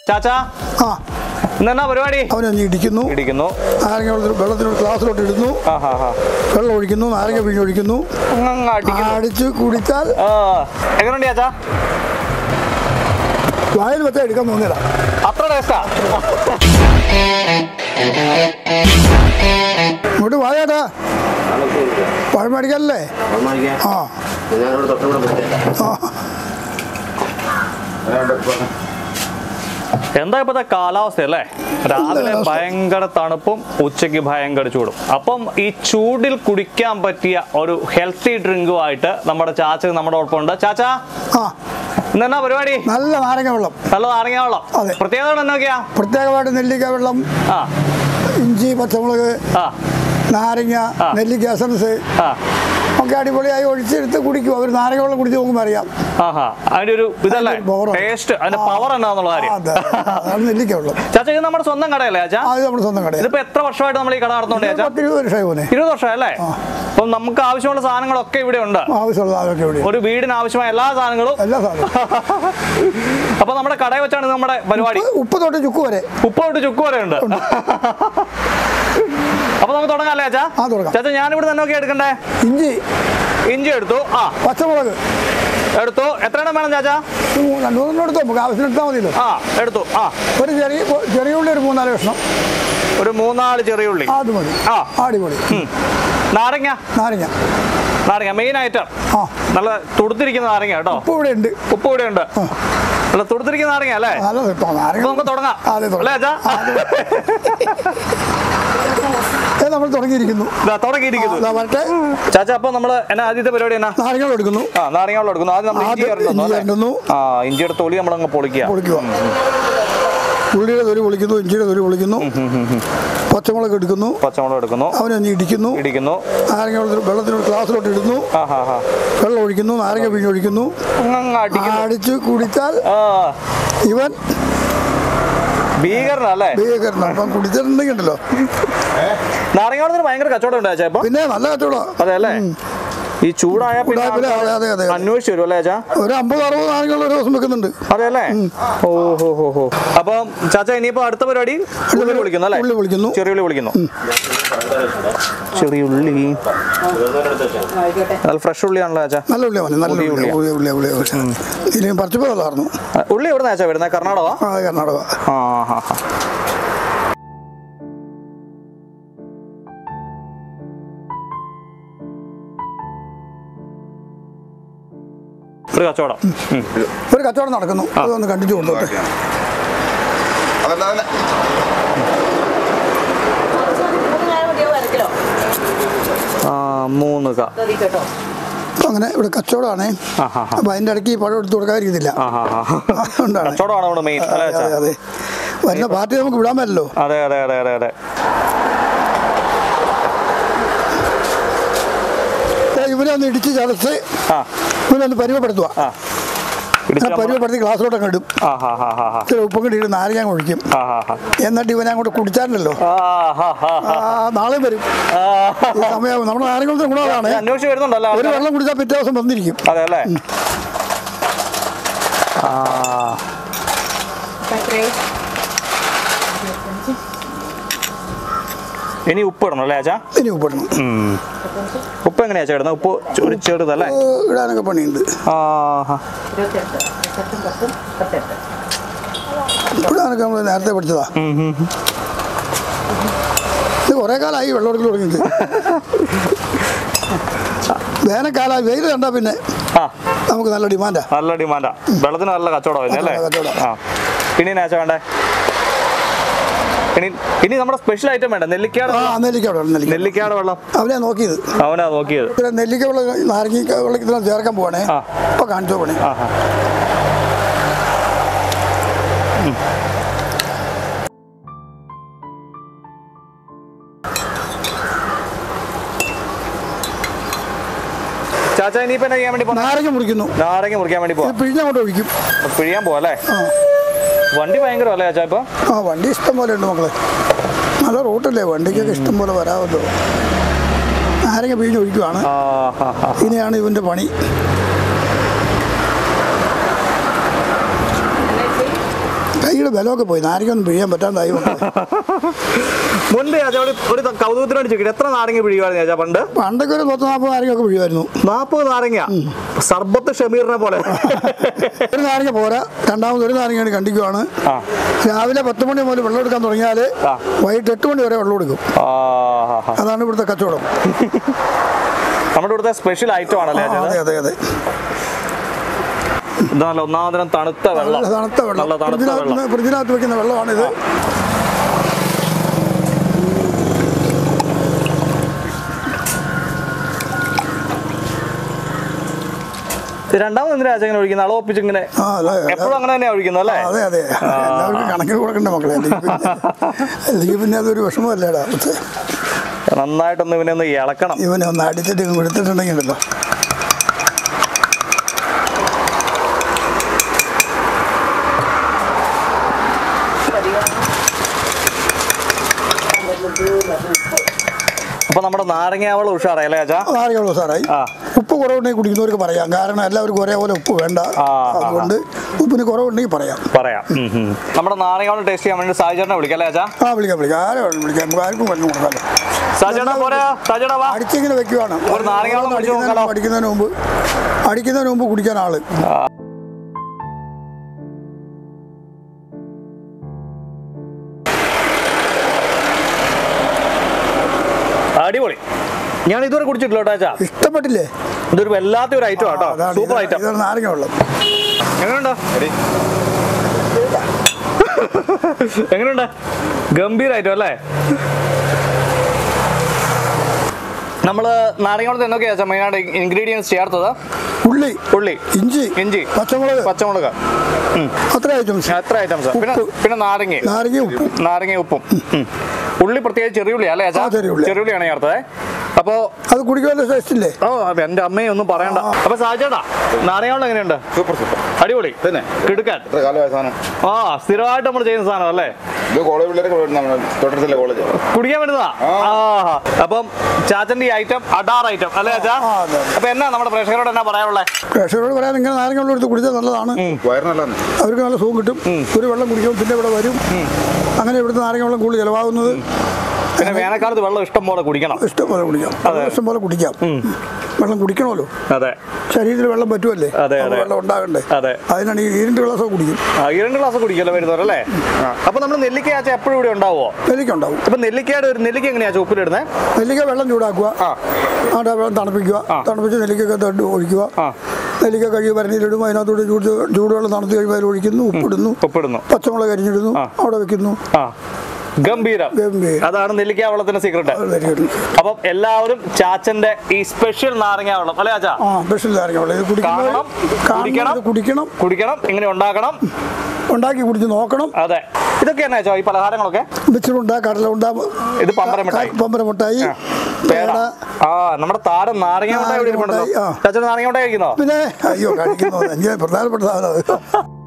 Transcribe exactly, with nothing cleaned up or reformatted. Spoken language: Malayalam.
ചാച്ചാ ആ എന്നാ പരിപാടി? അവനൊന്ന് ഇടിക്കുന്നു ഇടിക്കുന്നു നാരങ്ങ വെള്ളത്തിന് ഗ്ലാസ്സിലോട്ട് ഇടുന്നു, വെള്ളം ഒഴിക്കുന്നു, നാരങ്ങ പിഴിഞ്ഞൊഴിക്കുന്നു, അടിച്ച് കുടിച്ചാൽ എങ്ങനെയുണ്ട് ചാച്ചാ? വായിൽ വെച്ചാൽ എടുക്കാൻ തോന്നിയതാ, അത്ര ടേസ്റ്റാ. ഇങ്ങോട്ട് വായാട്ടാ, പഴം മേടിക്കാനല്ലേ? ആ എന്താ ഇപ്പോഴത്തെ കാലാവസ്ഥ അല്ലേ? രാവിലെ ഭയങ്കര തണുപ്പും ഉച്ചയ്ക്ക് ഭയങ്കര ചൂടും. അപ്പം ഈ ചൂടിൽ കുടിക്കാൻ പറ്റിയ ഒരു ഹെൽത്തി ഡ്രിങ്കുമായിട്ട് നമ്മുടെ ചാച്ച നമ്മുടെ ഒപ്പമുണ്ട്. ചാച്ചാ ഇന്നെന്നാ പരിപാടി? നല്ല നാരങ്ങ വെള്ളം. നല്ല നാരങ്ങ വെള്ളം. പ്രത്യേകത എന്നൊക്കെയാ? പ്രത്യേകമായിട്ട് നെല്ലിക്ക വെള്ളം, ഇഞ്ചി, പച്ചമുളക്, നാരങ്ങ, നെല്ലിക്ക എസൻസ് ഒക്കെ അടിപൊളിയായി ഒഴിച്ചെടുത്ത് കുടിക്കും. അവർ നാരങ്ങ വെള്ളം കുടിച്ച് നോക്കുമ്പോൾ അറിയാം അതിന്റെ ഒരു ഇതല്ലേ ടേസ്റ്റ്, അതിന്റെ പവർ എന്നാന്നുള്ള കാര്യം. നെല്ലിക്ക വെള്ളം. ചാച്ച ഇത് നമ്മുടെ സ്വന്തം കടയല്ലേ ചാച്ചാ? അത് നമ്മുടെ സ്വന്തം കട. ഇതിപ്പോ എത്ര വർഷമായിട്ട് നമ്മൾ ഈ കട നടത്തുന്നുണ്ട് ചാച്ചാ? ഇരുപത് വർഷമായി പോലെ. ഇരുപത് വർഷം അല്ലേ? അപ്പം നമുക്ക് ആവശ്യമുള്ള സാധനങ്ങളൊക്കെ ഇവിടെ ഉണ്ട്. ആവശ്യമുള്ള സാധനമൊക്കെ ഇവിടെ, ഒരു വീടിന് ആവശ്യമായ എല്ലാ സാധനങ്ങളും എല്ലാ സാധനവും. അപ്പൊ നമ്മുടെ കടയിൽ വെച്ചാണ് നമ്മുടെ പരിപാടി. ഉപ്പ് തൊട്ട് ചുക്ക് വരെ, ഉപ്പ് തൊട്ട് ചുക്ക് വരെ ഉണ്ട്. അപ്പൊ നമുക്ക് തുടങ്ങാം അല്ലേ ചാച്ചാ? ചാച്ചാ ഞാനിവിടെ തന്നെ നോക്കി എടുക്കണ്ടേ? ഇഞ്ചി ഇഞ്ചി എടുത്തു. ആ പച്ചമുളക് എടുത്തു. എത്ര എണ്ണം വേണം ചാച്ചാ? രണ്ടു മൂന്നെണ്ണം എടുത്തു, നമുക്ക് ആവശ്യം എടുത്താൽ മതിയല്ലോ. ആ എടുത്തു. ആ ഒരു ചെറിയ ചെറിയ ഉള്ളി ഒരു മൂന്നാല് കഷ്ണം, ഒരു മൂന്നാല് ചെറിയ ഉള്ളി അത് മതി. ആ അടിപൊളി. നാരങ്ങ നാരങ്ങ നാരങ്ങ മെയിൻ ഐറ്റം. ആ നല്ല തുടുത്തിരിക്കുന്ന നാരങ്ങ കേട്ടോ. ഉപ്പ് ഇവിടെ ഉണ്ട്. ഉപ്പ് ഇവിടെ ഉണ്ട്. നല്ല തുടുത്തിരിക്കുന്ന നാരങ്ങ അല്ലേ? നമുക്ക് തുടങ്ങാം അല്ലേ ചാച്ചാ? നമ്മൾ തുടങ്ങിയിരിക്കുന്നു തുടങ്ങിയിരിക്കുന്നു ചാച്ചാ. അപ്പൊ നമ്മള് എന്നാ ആദ്യത്തെ പരിപാടി എന്നാ? നാരങ്ങ വെള്ളം എടുക്കുന്നു. ആ നാരങ്ങ വെള്ളം എടുക്കുന്നു. ആദ്യം നമ്മൾ ഇഞ്ചി ഇടുന്നു. ആ ഇഞ്ചിയുടെ തൊലി നമ്മളങ്ങ് പൊളിക്കുക. ഉള്ളിയുടെ തൊലി പൊളിക്കുന്നു, ഇഞ്ചിയുടെ തൊലി പൊളിക്കുന്നു, പച്ചമുളക് എടുക്കുന്നു, പച്ചമുളക് എടുക്കുന്നു, അവനൊന്ന് ഇടിക്കുന്നു, ഇടിക്കുന്നു, നാരങ്ങ വെള്ളത്തിന് ഗ്ലാസ്സിലോട്ട് ഇടുന്നു, വെള്ളം ഒഴിക്കുന്നു, നാരങ്ങ പിഴിഞ്ഞൊഴിക്കുന്നു, അടിച്ച് കുടിച്ചാൽ ഇവൻ ഭീകരനല്ലേ? ഭീകരനാണ്. അപ്പം കുടിച്ചിട്ടുണ്ടെങ്കിൽ ഉണ്ടല്ലോ നാരങ്ങ വെള്ളത്തിന് ഭയങ്കര കച്ചവടം ഉണ്ടാ? പിന്നെ നല്ല കച്ചവടം. അതെ അല്ലേ? ഈ ചൂടായ അന്വേഷിച്ചു വരും അല്ലേ ചാ? ഒരു അമ്പത് അറുപത് നാരങ്ങൾ ഒരു ദിവസം വെക്കുന്നുണ്ട്. അതെ അല്ലേ? ഓഹോ ഹോ ഹോ. അപ്പം ചാച്ച ഇനിയിപ്പോ അടുത്ത പരിപാടി ഉള്ളി വിളിക്കുന്നു അല്ലേ? ഉള്ളി വിളിക്കുന്നു, ചെറിയ ഉള്ളി വിളിക്കുന്നു. ചെറിയ ഉള്ളി നല്ല ഫ്രഷ് ഉള്ളിയാണല്ലോ ചാച്ച? നല്ല ഉള്ളി, നല്ല ഉള്ളി. പറിച്ചപ്പോഴായിരുന്നു. ഉള്ളി എവിടുന്നാ ചാച്ച വരുന്നത്? കർണാടക? കർണാടക. ആ ഹാ ഹാ. ഒരു കച്ചവടം ഒരു കച്ചവടം നടക്കുന്നു. അതൊന്ന് കണ്ടിട്ട് കൊണ്ടുപോട്ടെ. മൂന്ന് അങ്ങനെ ഇവിടെ കച്ചവടമാണേ. അപ്പൊ അതിന്റെ ഇടയ്ക്ക് പഴം എടുത്ത് കൊടുക്കാതിരിക്കുന്നില്ല. അതെ, വരുന്ന പാർട്ടി നമുക്ക് വിടാൻ പറ്റല്ലോ. അതെ അതെ അതെ അതെ അതെ. ഇവരെ ഒന്ന് ഇടിച്ച് ചതച്ച് ഇവരെ ഒന്ന് പരിമപ്പെടുത്തുക. പരിമപ്പെടുത്തി ഗ്ലാസ്സിലോട്ടൊക്കെ ഇടും. ഉപ്പും കൂടി ഇടും, നാരങ്ങ ഒഴിക്കും. എന്നിട്ട് ഇവനെ അങ്ങോട്ട് കുടിച്ചാലല്ലോ നാളെ വരും. സമയമാകും. നമ്മുടെ നാരങ്ങളുടെ ഗുണമാണ്. ഒരു വെള്ളം കുടിച്ചാൽ പിറ്റേ ദിവസം വന്നിരിക്കും. അതെ അല്ലേ? ഇനി ഉപ്പ് ഇടണം അല്ലേ ചാ? ഇനി ഉപ്പ് ഇടണം. ഉപ്പ് എങ്ങനെയാ ചേട്ടൻ? ഉപ്പ് ഒരു ചെറുതല്ലേ? ഇടാനൊക്കെ പണിയുണ്ട്. ഇടാനൊക്കെ നമ്മൾ നേരത്തെ പഠിച്ചതാ. ഇത് കുറെ കാലമായി വെള്ളം എടുക്കൽ തുടങ്ങിയിട്ട്. വേനൽക്കാലമായി വെയിൽ കണ്ടാ പിന്നെ നമുക്ക് നല്ല ഡിമാൻഡാ. നല്ല ഡിമാൻഡാ. വെള്ളത്തിന് നല്ല കച്ചവടം അല്ലേ? പിന്നെ എന്നാ വേണ്ടേ? ഇനി ഇനി നമ്മുടെ സ്പെഷ്യൽ ഐറ്റം വേണ്ട? നെല്ലിക്കാട് നെല്ലിക്കാട് വെള്ളം. അവനാ നോക്കിയത് അവനാ നോക്കിയത് നെല്ലിക്ക വെള്ളം നാരങ്ങ വെള്ളത്തിൽ ചേർക്കാൻ പോവാണേ. അപ്പൊ കാണിച്ചോ പണി. ചാച്ചാ ഇനിയിപ്പോ എന്നാ ചെയ്യാൻ വേണ്ടി പോ? നാരങ്ങ മുറിക്കുന്നു. നാരങ്ങ മുറിക്കാൻ വേണ്ടി പോവാം. പിഴിഞ്ഞങ്ങോട്ട് ഒഴിക്കും. പിഴിയാൻ പോവല്ലേ? വണ്ടി ഭയങ്കര അല്ലേ ചാച്ചാ ഇപ്പൊ? ആ വണ്ടി ഇഷ്ടം പോലെ ഉണ്ട് മക്കളെ. നല്ല റൂട്ടല്ലേ, വണ്ടിക്കൊക്കെ ഇഷ്ടം പോലെ വരാമല്ലോ. നാരങ്ങ പിഴിഞ്ഞ് ഒഴിക്കുവാണ്. ഇനിയാണ് ഇവന്റെ പണി. കൈയുടെ നാരങ്ങയുടെ ബലമൊക്കെ പോയി, നാരങ്ങ ഒന്നും പിഴിയാൻ പറ്റാതായി. മുൻപ് ഒരു കൗതുകത്തിനോട് ചോദിക്കട്ടെ, എത്ര നാരങ്ങ പിഴിയുമായിരുന്നു ചേച്ചാ പണ്ട്? പണ്ടൊക്കെ ഒരു പത്ത് നാൽപ്പത് നാരങ്ങയൊക്കെ പിഴിയുമായിരുന്നു. നാൽപ്പത് നാരങ്ങ, സർബത്ത് ഷമീറിനെ പോലെ. ഒരു നാരങ്ങ പോരാ, രണ്ടാമത് ഒരു നാരങ്ങയാണ് കണ്ടിക്കുവാണ്. രാവിലെ പത്ത് മണി മുതൽ വെള്ളം എടുക്കാൻ തുടങ്ങിയാൽ വൈകിട്ട് എട്ട് മണി വരെ വെള്ളം എടുക്കും. അതാണ് ഇവിടുത്തെ കച്ചവടം. നമ്മുടെ ഇവിടുത്തെ സ്പെഷ്യൽ ഐറ്റം ആണല്ലേ? അതെ അതെ അതെ. ഇതാണല്ലോ ഒന്നാമതിനും തണുത്ത വെള്ളം. തണുത്ത വെള്ളം ഫ്രിഡ്ജിനകത്ത് വെക്കുന്ന വെള്ളമാണിത്. രണ്ടാമത് എന്തിനാ ഇങ്ങനെ ഒഴിക്കുന്നത്? അളവ് ഒപ്പിച്ച് ഇങ്ങനെ എപ്പോഴും അങ്ങനെ തന്നെയാണ് ഒഴിക്കുന്നത് അല്ലേ? അതെ അതെ, എല്ലാവർക്കും കണക്കിന് കൊടുക്കണ്ടേ മക്കളെ, അല്ലെങ്കിൽ പിന്നെ അതൊരു വിഷമമല്ലേടാ. നന്നായിട്ടൊന്ന് ഇവനെ ഒന്ന് ഇളക്കണം. ഇവനെ ഒന്ന് അടിച്ചിട്ട് കൊടുത്തിട്ടുണ്ടെങ്കിൽ ഉണ്ടല്ലോ. അപ്പൊ നമ്മുടെ നാരങ്ങാവളം ഉഷാറായി അല്ലേ അച്ഛാ? നാരങ്ങാവളം ഉഷാറായി. ഉപ്പ് കുറവുണ്ടെങ്കിൽ കുടിക്കുന്നവർക്ക് പറയാം, കാരണം എല്ലാവർക്കും ഒരേപോലെ ഉപ്പ് വേണ്ട. അതുകൊണ്ട് ഉപ്പിന് കുറവുണ്ടെങ്കിൽ പറയാം പറയാം നമ്മുടെ നാരങ്ങാവളം ടേസ്റ്റ് ചെയ്യാൻ വേണ്ടി സാഹചര്യം വിളിക്കാം അല്ലേ അച്ഛാ? ആ വിളിക്കാം വിളിക്കാം, ആരെ വേണം വിളിക്കാം, നമുക്ക് ആർക്കും പറഞ്ഞു കൊടുക്കാമല്ലോ. അടിച്ചിങ്ങനെ വെക്കുവാണ്. അടിക്കുന്നതിന് മുമ്പ് അടിക്കുന്നതിന് മുമ്പ് കുടിക്കാൻ ആള്. അടിപൊളി. ഞാൻ ഇതുവരെ കുടിച്ചിട്ടില്ല കേട്ടോ. ഇഷ്ടപ്പെട്ടില്ലേ? ഇതൊരു വല്ലാത്ത ഒരു ഐറ്റം കേട്ടോ, സൂപ്പർ ഐറ്റം. നാരങ്ങ വെള്ളം എങ്ങനെയുണ്ട്? എങ്ങനെയുണ്ട്? ഗംഭീര ഐറ്റം അല്ലേ? നമ്മള് നാരങ്ങ എന്തൊക്കെയാ മെയിനായിട്ട് ഇൻഗ്രീഡിയൻസ് ചേർത്തത്? ഉള്ളി ഉള്ളി ഇഞ്ചി ഇഞ്ചി പച്ചമുളക് പച്ചമുളക് അത്ര ഐറ്റംസ് അത്ര ഐറ്റംസ് പിന്നെ പിന്നെ നാരങ്ങ നാരങ്ങ ഉപ്പും നാരങ്ങ ഉപ്പും ഉള്ളി പ്രത്യേകിച്ച് ചെറിയുള്ളി അല്ലേ? ചെറിയുള്ളിയാണ് ചേർത്തത്. അപ്പോ അത് കുടിക്കാൻ ടേസ്റ്റ് ഇല്ലേ? ഓ എന്റെ അമ്മയെ ഒന്നും പറയണ്ട. അപ്പൊ സാജേട്ടാ നാരങ്ങ എങ്ങനെയുണ്ട്? സൂപ്പർ സൂപ്പർ അടിപൊളി തന്നെ കിടുക്കാൻ. ആ സ്ഥിരമായിട്ട് നമ്മൾ ചെയ്യുന്ന സാധനം അല്ലേ? കുടിക്കാൻ പറ്റുന്നതാ. അപ്പം ചാച്ചന്റെ ഈ ഐറ്റം അഡാർ ഐറ്റം അല്ലേ ചാച്ചാ? അപ്പൊ എന്നാ നമ്മുടെ പ്രേക്ഷകരോട് എന്നാ പറയാനുള്ളത്? പ്രേക്ഷകരോട് പറയാൻ ഇങ്ങനെ നാരങ്ങ വെള്ളം എടുത്ത് കുടിച്ചാൽ നല്ലതാണ്, അവർക്ക് നല്ല സുഖം കിട്ടും. ഒരു വെള്ളം കുടിക്കും, പിന്നെ ഇവിടെ വരും. അങ്ങനെ ഇവിടുത്തെ നാരങ്ങ വെള്ളം കൂടുതൽ ചിലവാകുന്നത്. പിന്നെ വേനൽക്കാലത്ത് വെള്ളം ഇഷ്ടം പോലെ കുടിക്കണം. ഇഷ്ടം പോലെ കുടിക്കാം, ഇഷ്ടം പോലെ കുടിക്കാം. വെള്ളം കുടിക്കണമല്ലോ. അതെ, ശരീരത്തിൽ വെള്ളം പറ്റുമല്ലേ? വെള്ളം ഉണ്ടാകണ്ടേ? അതെ, അതിനാണ് ഈ ഈരണ്ട് ഗ്ലാസ് കുടിക്കും. രണ്ട് ഗ്ലാസ് കുടിക്കല്ലോ വരുന്നവരല്ലേ? അപ്പൊ നമ്മൾ നെല്ലിക്ക ആച്ച എപ്പോഴും ഇവിടെ ഉണ്ടാവോ? നെല്ലിക്ക ഉണ്ടാവും. അപ്പൊ നെല്ലിക്കയുടെ ഒരു നെല്ലിക്ക എങ്ങനെയാ ഉപ്പിലിടുന്നത്? നെല്ലിക്ക വെള്ളം ചൂടാക്കുക, ആ വെള്ളം തണുപ്പിക്കുക, തണുപ്പിച്ച് നെല്ലിക്കൊക്കെ തട്ട് ഒഴിക്കുക. നെല്ലിക്ക കഴുകി ഭരണിയിലിടും, അതിനകത്തോട് ചൂട് ചൂടുവെള്ളം തണുത്ത് കഴിയുമ്പോൾ അതിൽ ഒഴിക്കുന്നു, ഉപ്പിടുന്നു, ഉപ്പിടുന്നു, പച്ചമുളക് അരിഞ്ഞിടുന്നു, അവിടെ വെക്കുന്നു. ഗംഭീരം. അതാണ് നെല്ലിക്ക വെള്ളത്തിന്റെ സീക്രട്ട്. അപ്പം എല്ലാവരും ചാച്ചന്റെ ഈ സ്പെഷ്യൽ നാരങ്ങ വെള്ളം അല്ലേ ചാച്ചാ? സ്പെഷ്യൽ നാരങ്ങ വെള്ളം കുടിക്കണം, കുടിക്കണം കുടിക്കണം ഇങ്ങനെ ഉണ്ടാക്കണം, ഉണ്ടാക്കി കുടിച്ച് നോക്കണം. അതെ, ഇതൊക്കെ എന്നാ ഈ പലഹാരങ്ങളൊക്കെ? മിച്ചറുണ്ട, കടല ഉണ്ട, ഇത് പമ്പര മിഠായി, പമ്പര മിഠായി, ആ നമ്മുടെ താരം നാരങ്ങ മിഠായി. ചാച്ചൻ നാരങ്ങ മിഠായി കഴിക്കുന്നോ? പിന്നെ അയ്യോ കഴിക്കുന്നോ, പ്രധാനപ്പെട്ട സാധനം.